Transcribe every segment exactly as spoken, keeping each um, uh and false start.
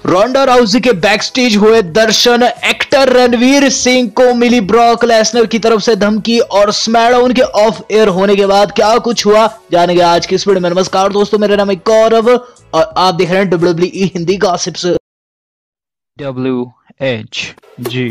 रोंडा राउजी के back stage हुए दर्शन। Actor Ranveer Singh को मिली ब्रॉक लेसनर की तरफ से धमकी और स्मैकडाउन के ऑफ एयर होने के बाद क्या कुछ हुआ जानेंगे आज की इस वीडियो में। नमस्कार दोस्तों, मेरा नाम है गौरव और आप देख रहे हैं W W E Hindi gossips. W H G.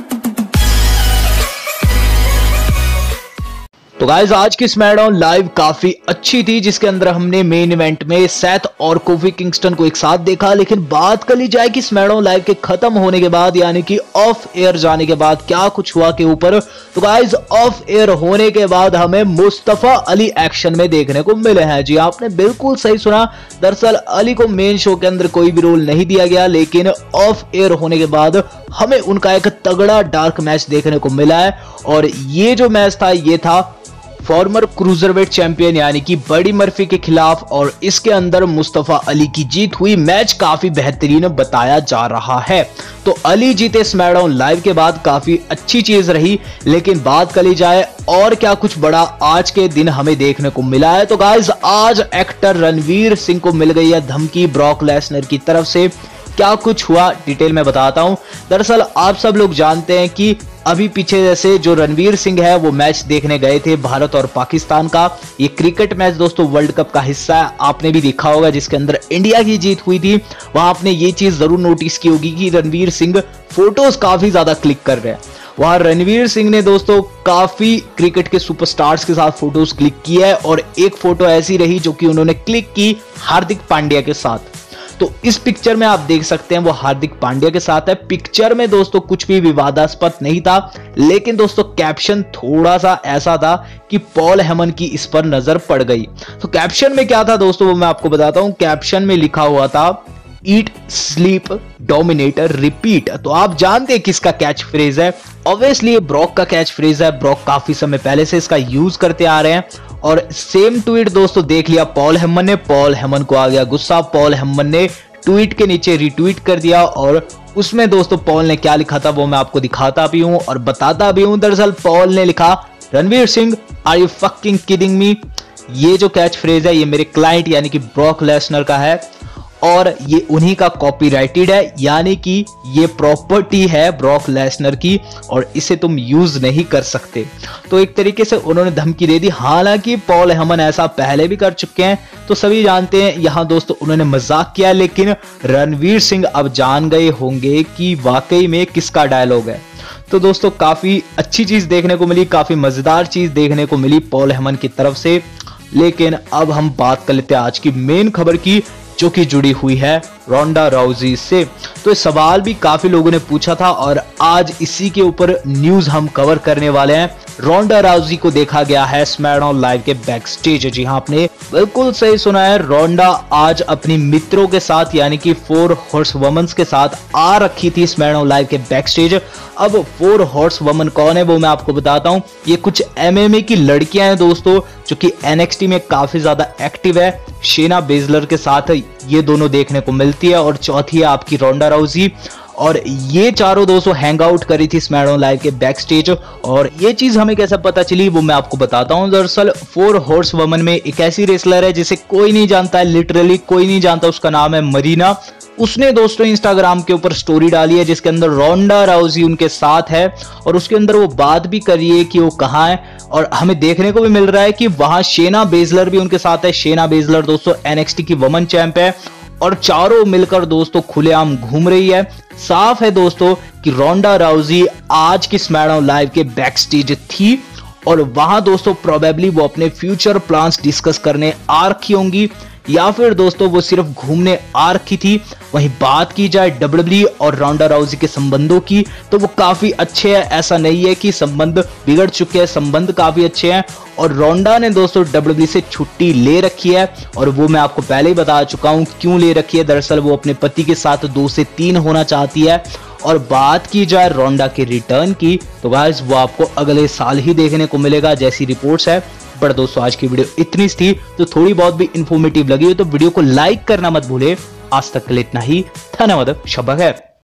तो गाइस, आज की स्मैकडाउन लाइव काफी अच्छी थी, जिसके अंदर हमने मेन इवेंट में सेथ और कोफी किंगस्टन को एक साथ देखा। लेकिन बात कर ली जाए कि स्मैकडाउन लाइव के खत्म होने के बाद यानी कि ऑफ एयर जाने के बाद क्या कुछ हुआ के ऊपर, तो गाइस ऑफ एयर होने के बाद हमें मुस्तफा अली एक्शन में देखने को मिले हैं। जी आपने बिल्कुल सही सुना। दरअसल अली को मेन शो के अंदर कोई भी रोल नहीं दिया गया, लेकिन ऑफ एयर होने के बाद हमें उनका एक तगड़ा डार्क मैच देखने को मिला है। और ये जो मैच था ये था फॉर्मर क्रूजरवेट चैंपियन यानी कि बडी मर्फी के खिलाफ, और इसके अंदर मुस्तफा अली की जीत हुई। मैच काफी बेहतरीन बताया जा रहा है। तो अली जीते स्मैकडाउन लाइव के बाद काफी अच्छी चीज रही। लेकिन बात कर ली जाए और क्या कुछ बड़ा आज के दिन हमें देखने को मिला है, तो गाइस आज एक्टर रणवीर सिंह को मिल गई है धमकी ब्रॉक लेसनर की तरफ से। क्या कुछ हुआ डिटेल में बताता हूं। दरअसल आप सब लोग जानते हैं कि अभी पीछे जैसे जो रणवीर सिंह है वो मैच देखने गए थे भारत और पाकिस्तान का। ये क्रिकेट मैच दोस्तों वर्ल्ड कप का हिस्सा है, आपने भी देखा होगा, जिसके अंदर इंडिया की जीत हुई थी। वहां आपने ये चीज जरूर नोटिस की होगी कि रणवीर सिंह फोटोज काफी ज्यादा क्लिक कर रहे हैं। वहां रणवीर सिंह ने दोस्तों काफी क्रिकेट के सुपरस्टार्स के साथ फोटोज क्लिक की है, और एक फोटो ऐसी रही जो कि उन्होंने क्लिक की हार्दिक पांड्या के साथ। तो इस पिक्चर में आप देख सकते हैं वो हार्दिक पांड्या के साथ है। पिक्चर में दोस्तों कुछ भी विवादास्पद नहीं था, लेकिन दोस्तों कैप्शन थोड़ा सा ऐसा था कि पॉल हेमन की इस पर नजर पड़ गई। तो कैप्शन में क्या था दोस्तों वो मैं आपको बताता हूं। कैप्शन में लिखा हुआ था ईट स्लीप डोमिनेटर रिपीट। तो आप जानते हैं किसका कैच फ्रेज है। ऑब्वियसली ये ब्रॉक का कैच फ्रेज है। ब्रॉक काफी समय पहले से इसका यूज करते आ रहे हैं। और सेम ट्वीट दोस्तों देख लिया पॉल हेमन ने। पॉल हेमन को आ गया गुस्सा। पॉल हेमन ने ट्वीट के नीचे रिट्वीट कर दिया, और उसमें दोस्तों पॉल ने क्या लिखा था वो मैं आपको दिखाता भी हूं और बताता भी हूं। दरअसल पॉल ने लिखा, Ranveer Singh are you fucking kidding me. ये जो कैच फ्रेज है ये मेरे क्लाइंट यानी कि ब्रॉक लेसनर का है, और ये उन्हीं का कॉपीराइटेड है, यानी कि ये प्रॉपर्टी है ब्रॉक लेसनर की, और इसे तुम यूज नहीं कर सकते। तो एक तरीके से उन्होंने धमकी दे दी। हालांकि पॉल हेमन ऐसा पहले भी कर चुके हैं, तो सभी जानते हैं। यहां दोस्तों उन्होंने मजाक किया, लेकिन रणवीर सिंह अब जान गए होंगे कि वाकई में किसका डायलॉग है। तो दोस्तों काफी अच्छी चीज देखने को मिली, काफी मजेदार चीज देखने को मिली पॉल हेमन की तरफ से। लेकिन अब हम बात कर लेते हैं आज की मेन खबर की, जो कि जुड़ी हुई है रोंडा राउजी से। तो इस सवाल भी काफी लोगों ने पूछा था, और आज इसी के ऊपर न्यूज हम कवर करने वाले हैं। रोंडा राउजी को देखा गया है स्मैकडाउन लाइव के बैक स्टेज। जी हाँ, आपने बिल्कुल सही सुना है। रोंडा आज अपनी मित्रों के साथ यानी कि फोर हॉर्स वुमेन्स के साथ आ रखी थी स्मैकडाउन लाइव के बैक स्टेज। अब फोर हॉर्स वुमेन कौन है वो मैं आपको बताता हूँ। ये कुछ एमएमए की लड़कियां हैं दोस्तों, जो कि एनएक्सटी में काफी ज्यादा एक्टिव है। शेना बेजलर के साथ ये दोनों देखने को मिलती है, और चौथी है आपकी रोंडा राउजी। और ये चारों दोस्तों हैंग आउट करी थी स्मैकडाउन लाइव के बैक स्टेज। और ये चीज हमें कैसे पता चली वो मैं आपको बताता हूँ। दरअसल फोर हॉर्स वुमेन में एक ऐसी रेसलर है जिसे कोई नहीं जानता है, लिटरली कोई नहीं जानता। उसका नाम है मरीना। उसने दोस्तों इंस्टाग्राम के ऊपर स्टोरी डाली है जिसके अंदर रोंडा राउजी उनके साथ है, और उसके अंदर वो बात भी कर रही है कि वो कहाँ है। और हमें देखने को भी मिल रहा है कि वहां शेना बेजलर भी उनके साथ है। शेना बेजलर दोस्तों एनएक्सटी की वुमेन चैंप है, और चारों मिलकर दोस्तों खुलेआम घूम रही है। साफ है दोस्तों कि रोंडा राउजी आज की स्मैकडाउन लाइव के बैक स्टेज थी, और वहां दोस्तों प्रोबेबली वो अपने फ्यूचर प्लान्स डिस्कस करने आ रखी होंगी, या फिर दोस्तों वो सिर्फ घूमने आ रखी थी। वहीं बात की जाए डब्ल्यू डब्ल्यू ई और रोंडा राउजी के संबंधों की, तो वो काफी अच्छे हैं। ऐसा नहीं है कि संबंध बिगड़ चुके हैं, संबंध काफी अच्छे हैं। और रोंडा ने दोस्तों डब्ल्यू डब्ल्यू ई से छुट्टी ले रखी है, और वो मैं आपको पहले ही बता चुका हूं क्यों ले रखी है। दरअसल वो अपने पति के साथ दो से तीन होना चाहती है। और बात की जाए रोंडा के रिटर्न की, तो गाइस वो आपको अगले साल ही देखने को मिलेगा जैसी रिपोर्ट्स है। पर दोस्तों आज की वीडियो इतनी थी, तो थोड़ी बहुत भी इंफॉर्मेटिव लगी हो तो वीडियो को लाइक करना मत भूले। आज तक के लिए इतना ही। धन्यवाद। शब्बा खैर।